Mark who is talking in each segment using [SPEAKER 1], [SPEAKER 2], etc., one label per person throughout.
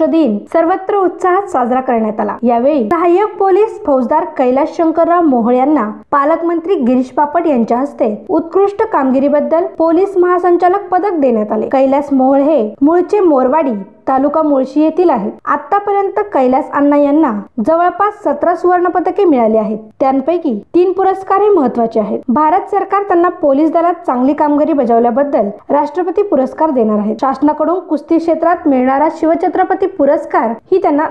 [SPEAKER 1] राष्ट्र दिन सर्वत्र उत्साहात साजरा करण्यात आला। यावेळी सहाय्यक पोलीस फौजदार कैलास शंकरराव मोहोळ यांना पालकमंत्री गिरीश बापट यांच्या हस्ते उत्कृष्ट कामगिरीबद्दल पोलीस महासंचालक पदक देण्यात आले। कैलास मोहोळ हे मूळचे मोरवाडी तालुका मुळशी येथील आहेत। आतापर्यंत कैलास अण्णा यांना जवळपास 17 सुवर्ण पदके मिळाली आहेत। त्यांपैकी 3 पुरस्कार हे महत्त्वाचे आहेत। भारत सरकार त्यांना पोलीस दलात चांगली कामगिरी बजावल्याबद्दल राष्ट्रपती पुरस्कार देणार आहे। शासनाकडून कुस्ती क्षेत्रात मिळणारा शिवछत्रपती पुरस्कार ही त्यांना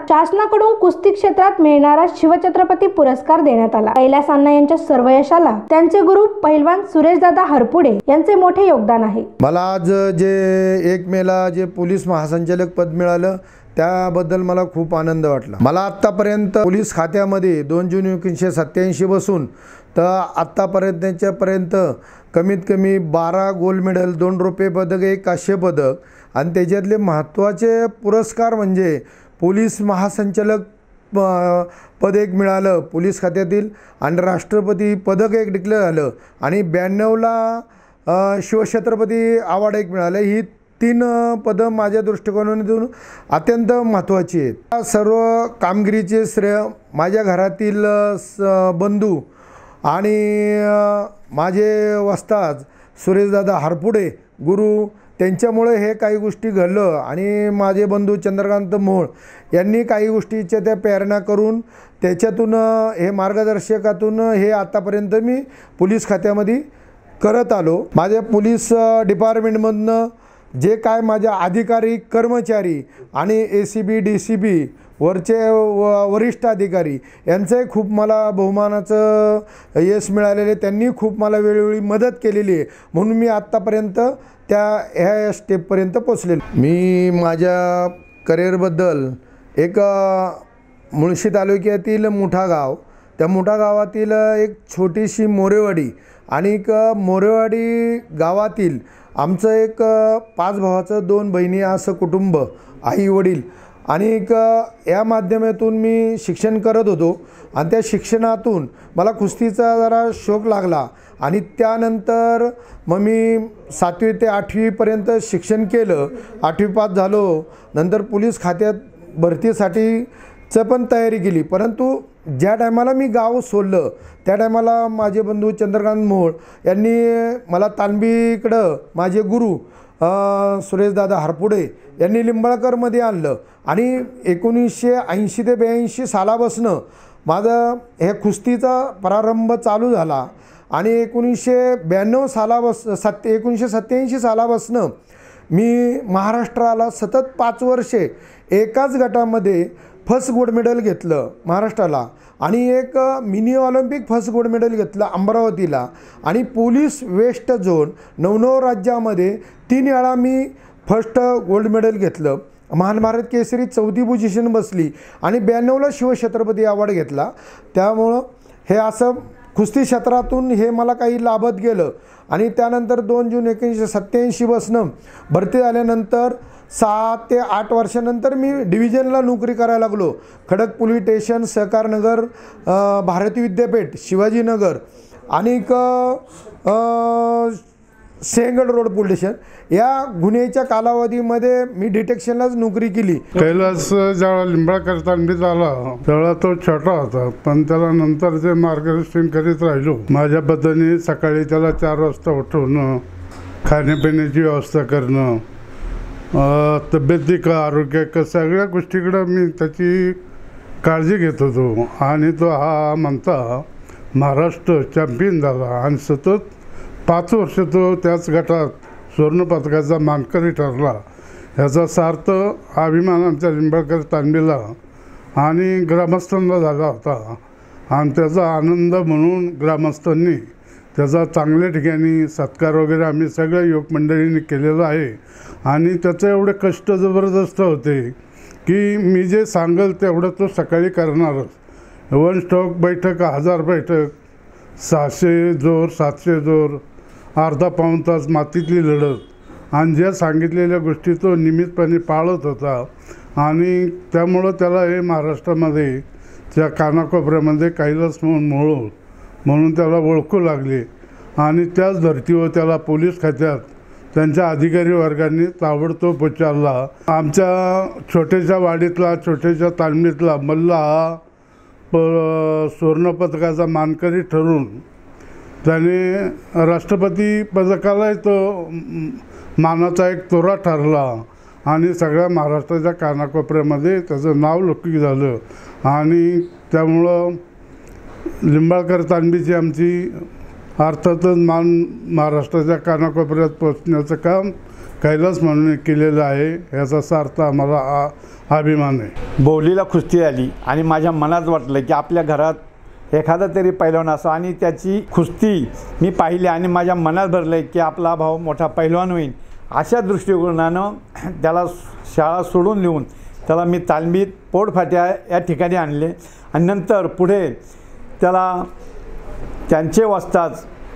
[SPEAKER 1] देण्यात आला। कैलास अण्णा यांच्या सर्व यशाला त्यांचे गुरु पहिलवान सुरेशदादा हरपुडे यांचे मोठे योगदान आहे।
[SPEAKER 2] मला आज जे 1 मेला जे पोलीस महासंचालक पद मिळालं त्याबद्दल मला खूप आनंद वाटला। मला आतापर्यंत पोलीस खात्यामध्ये 2 जून 1987 पासून तर आतापर्यंत कमीत कमी 12 गोल्ड मेडल, 2 रौप्य पदक, 1 कांस्य पदक आणि त्याच्यातले महत्त्वाचे पुरस्कार म्हणजे पोलीस महासंचालक पद 1 मिळालं पोलीस खात्यातील आणि राष्ट्रपती पदक 1 डिक्लेअर झालं आणि 92ला शिवछत्रपती अवॉर्ड 1 मिळालं। ही 3 पदं माझ्या दृष्टिकोनातून अत्यंत महत्त्वाची आहेत। सर्व कामगिरीचे श्रेय माझ्या घरातील बंधू आणि माझे वस्ताद सुरेशदादा हरपुडे गुरु त्यांच्यामुळे हे काही गोष्टी घडलं आणि माझे बंधू चंद्रकांत मोहोळ यांनी काही गोष्टीच्या त्या प्रेरणा करून त्याच्यातून हे मार्गदर्शकातून हे आतापर्यंत मी पोलीस खात्यामध्ये करत आलो। माझ्या पोलीस डिपार्टमेंटमधनं जे काय माझ्या अधिकारी कर्मचारी आणि ACP DCP वरचे वरिष्ठ अधिकारी यांचे खूप मला बहुमानाचं यश मिळालेले, त्यांनी खूप मला वेळोवेळी मदत केलेली आहे म्हणून मी आत्तापर्यंत ह्या स्टेपपर्यंत पोचलेलो। मी माझ्या करिअरबद्दल एक मुळशी तालुक्यातील मुठा गाव, त्या मुठा गावातील एक छोटीशी मोरेवाडी आणि एक मोरेवाडी गावातील आमचं एक 5 भावाचं 2 बहिणी असं कुटुंब, आई वडील आणि एक या माध्यमातून मी शिक्षण करत होतो आणि त्या शिक्षणातून मला कुस्तीचा जरा शौक लागला आणि त्यानंतर मग मी 7वी ते 8वीपर्यंत शिक्षण केलं। 8वी पास झालो, नंतर पोलीस खात्यात भरतीसाठीचं पण तयारी केली, परंतु ज्या टायमाला मी गाव सोडलं त्या टायमाला माझे बंधू चंद्रकांत मोहोळ यांनी मला तानबीकडं माझे गुरु सुरेशदादा हरपुडे यांनी लिंबाळकरमध्ये आणलं आणि 1980 ते 82 सालापासून माझं हे कुस्तीचा प्रारंभ चालू झाला आणि 1987 सालापासून मी महाराष्ट्राला सतत 5 वर्षे एकाच गटामध्ये फर्स्ट गोल्ड मेडल घेतलं महाराष्ट्राला आणि एक mini Olympic first gold medal घेतलं अमरावतीला आणि पोलीस वेस्ट झोन 9 राज्यामध्ये 3 वेळा मी फर्स्ट गोल्ड मेडल घेतलं। महान भारत केसरी 4थी पोझिशन बसली आणि 92ला शिवछत्रपती अवॉर्ड घेतला। त्यामुळं हे असं कुस्ती क्षेत्रातून हे मला काही लाभत गेलं आणि त्यानंतर 2 जून 1987 पासून भरती झाल्यानंतर 6 ते 8 वर्षानंतर मी डिव्हिजनला नोकरी करायला लागलो। खडक पोलीस स्टेशन, सहकारनगर, भारती विद्यापीठ, शिवाजीनगर आणि सेंगड रोड पोलीस स्टेशन या गुन्ह्याच्या कालावधीमध्ये मी डिटेक्शनलाच नोकरी केली।
[SPEAKER 3] कैलास जेव्हा लिंबाळकर तांडीत आला तेव्हा तो छोटा होता, पण त्याला नंतर जे मार्गदर्शन करीत राहिलो। माझ्या पद्धतीने सकाळी त्याला 4 वाजता उठवणं, खाण्यापिण्याची व्यवस्था करणं, तब्येती का आरोग्य का सगळ्या गोष्टीकडं मी त्याची काळजी घेत होतो आणि तो हा म्हणता महाराष्ट्र चॅम्पियन झाला आणि सतत 5 वर्ष तो त्याच गटात सुवर्णपदकाचा मानकरी ठरला। ह्याचा सार्थ अभिमान आमच्या लिंबाळकर तांबीला आणि ग्रामस्थांना झाला होता आणि त्याचा आनंद म्हणून ग्रामस्थांनी त्याचा चांगल्या ठिकाणी सत्कार वगैरे आम्ही सगळ्या युवक मंडळींनी केलेला आहे आणि त्याचे एवढे कष्ट जबरदस्त होते की मी जे सांगेल तेवढं तो सकाळी करणारच। 1 स्टॉक बैठक, 1000 बैठक, 600 जोर, 700 जोर, अर्धा पाऊण तास मातीतली लढत आणि ज्या सांगितलेल्या गोष्टी तो नियमितपणे पाळत होता आणि त्यामुळं त्याला हे महाराष्ट्रामध्ये त्या कानाकोपऱ्यामध्ये कैलास म्हणून त्याला ओळखू लागले आणि त्याच धर्तीवर त्याला पोलीस खात्यात त्यांच्या अधिकारी वर्गांनी ताबडतोब उचलला. आमच्या छोट्याशा वाडीतला, छोट्याशा तालमीतला मल्ला हा सुवर्णपदकाचा मानकरी ठरून त्याने राष्ट्रपती पदकालाही तो मानाचा एक तोरा ठरला आणि सगळ्या महाराष्ट्राच्या कानाकोपऱ्यामध्ये त्याचं नाव लौकिक झालं. आणि त्यामुळं लिंबाळकर तांबीची आमची अर्थातच मान महाराष्ट्राच्या कानाकोपऱ्यात पोचण्याचं काम कैलास म्हणून केलेलं आहे, याचा सार्थ आम्हाला अभिमान आहे.
[SPEAKER 4] बोलीला कुस्ती आली आणि माझ्या मनात वाटलं की आपल्या घरात एखादा तरी पैलवान असो आणि त्याची कुस्ती मी पाहिली आणि माझ्या मनात भरलं की आपला भाऊ मोठा पैलवान होईल. अशा दृष्टिकोनानं त्याला शाळा सोडून देऊन त्याला मी तालमीत पोटफाट्या या ठिकाणी आणले आणि नंतर पुढे त्याला त्यांचे वस्ताद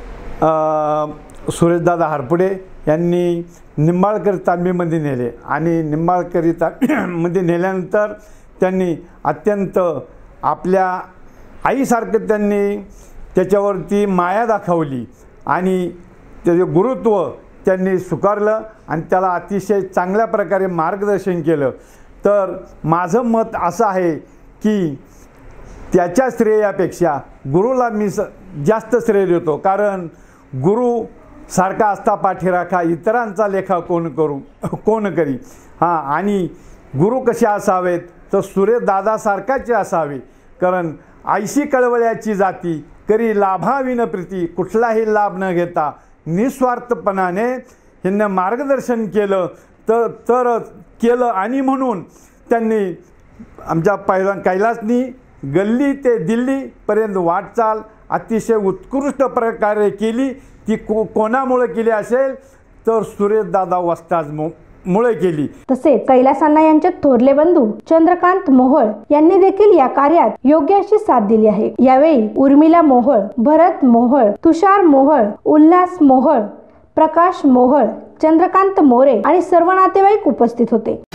[SPEAKER 4] सुरेशदादा हरपुडे यांनी निंबाळकर तालमीमध्ये नेले आणि निंबाळकरी तालमीमध्ये नेल्यानंतर त्यांनी अत्यंत आपल्या आईसारखं त्यांनी त्याच्यावरती माया दाखवली आणि त्याचे गुरुत्व त्यांनी स्वीकारलं आणि त्याला अतिशय चांगल्या प्रकारे मार्गदर्शन केलं. तर माझं मत असं आहे की त्याच्या श्रेयापेक्षा गुरुला मी जास्त श्रेय देतो, कारण गुरु सारखा असता पाठीराखा इतरांचा लेखा कोण करी. आणि गुरु कसे असावेत तर सुरेशदादासारखाचे असावे, कारण ऐशी कळवळ्याची जाती करी लाभाविन प्रीती, कुठलाही लाभ न घेता निस्वार्थपणाने ह्यांना मार्गदर्शन केलं तर केलं. आणि म्हणून त्यांनी आमच्या पैलवान कैलासनी गल्ली ते दिल्लीपर्यंत वाटचाल अतिशय उत्कृष्ट प्रकारे केली. ती कोणामुळे केली असेल तर सुरेशदादा वस्तादमुळे केली.
[SPEAKER 1] तसेच कैलास अण्णा यांचे थोरले बंधू चंद्रकांत मोहोळ यांनी देखील या कार्यात योग्य अशी साथ दिली आहे. यावेळी उर्मिला मोहोळ, भरत मोहोळ, तुषार मोहोळ, उल्हास मोहोळ, प्रकाश मोहोळ, चंद्रकांत मोरे आणि सर्व नातेवाईक उपस्थित होते.